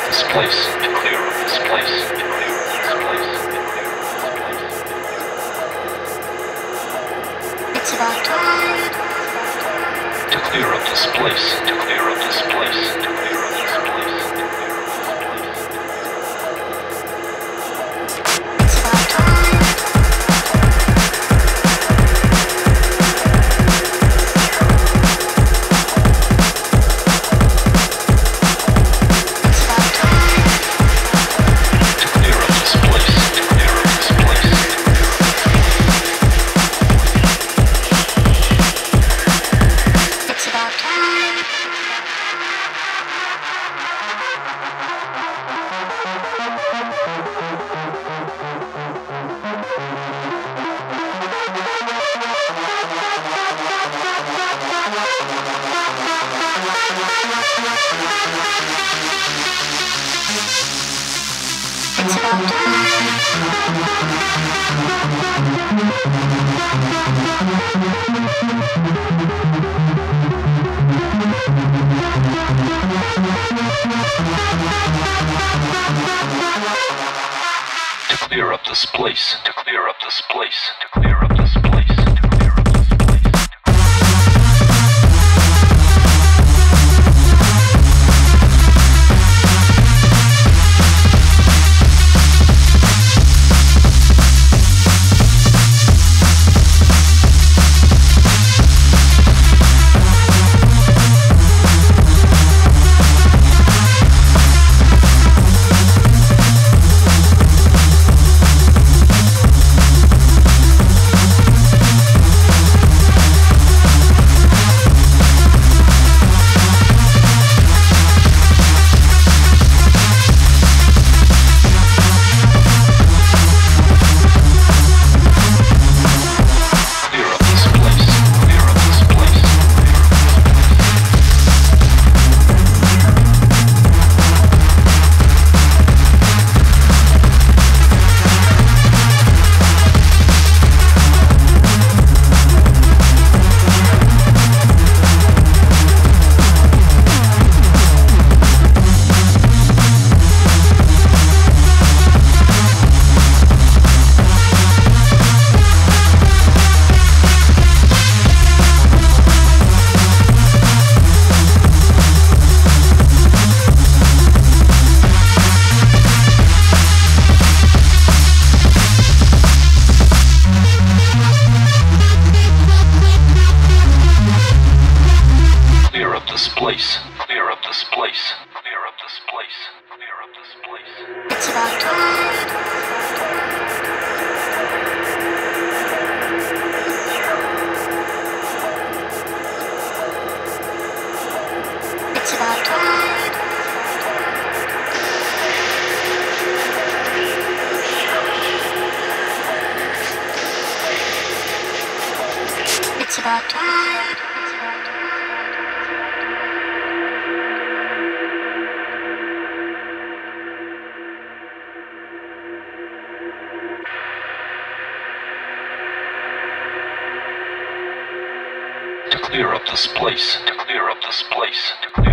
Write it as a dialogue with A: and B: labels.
A: this place, to clear up this place, to clear up this place, to clear up this place.
B: It's about time.
A: To clear up this place, to clear up this place, to clear up this place, to clear up this place.
B: It's about time. It's about
A: to clear up this place, to clear up this place, to clear up this place, to clear up this place. Place, clear up this place, clear up this place, clear up this place.
B: It's about time. It's about time. It's about time.
A: To clear up this place, to clear up this place, to clear